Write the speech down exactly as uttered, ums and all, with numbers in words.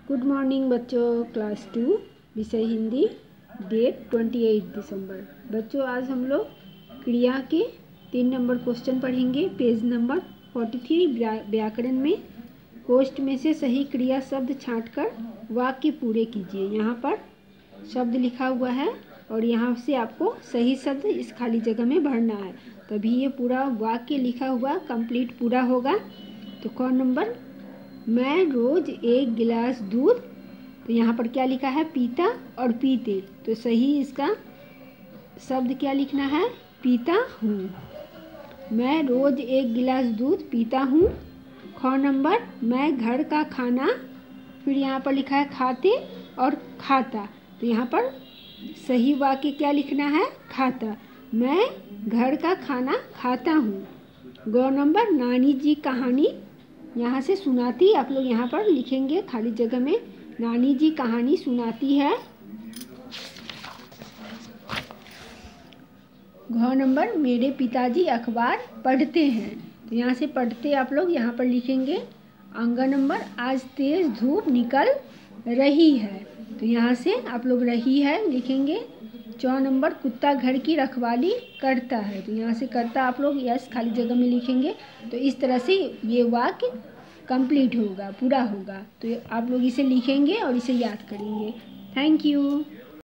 Good morning बच्चों, class two विषय Hindi, date अट्ठाईस दिसंबर। बच्चों आज हम लोग क्रिया के तीन नंबर क्वेश्चन पढ़ेंगे। पेज नंबर तैंतालीस व्याकरण में कोष्ठ में से सही क्रिया शब्द छांटकर वाक्य पूरे कीजिए। यहाँ पर शब्द लिखा हुआ है और यहाँ से आपको सही शब्द इस खाली जगह में भरना है, तभी ये पूरा वाक्य लिखा हुआ कंप्लीट पूरा होगा। तो कौन नंबर, मैं रोज एक गिलास दूध, तो यहाँ पर क्या लिखा है, पीता और पीते, तो सही इसका शब्द क्या लिखना है, पीता हूँ। मैं रोज एक गिलास दूध पीता हूँ। ख नंबर, मैं घर का खाना, फिर यहाँ पर लिखा है खाते और खाता, तो यहाँ पर सही वाक्य क्या लिखना है, खाता। मैं घर का खाना खाता हूँ। ग नंबर, नानी जी कहानी यहाँ से सुनाती, आप लोग यहाँ पर लिखेंगे खाली जगह में, नानी जी कहानी सुनाती है। घ नंबर, मेरे पिताजी अखबार पढ़ते हैं, तो यहाँ से पढ़ते आप लोग यहाँ पर लिखेंगे। अंग नंबर, आज तेज धूप निकल रही है, तो यहाँ से आप लोग रही है लिखेंगे। चौ नंबर, कुत्ता घर की रखवाली करता है, तो यहाँ से करता आप लोग यस खाली जगह में लिखेंगे। तो इस तरह से ये वाक्य कंप्लीट होगा, पूरा होगा। तो आप लोग इसे लिखेंगे और इसे याद करेंगे। Thank you.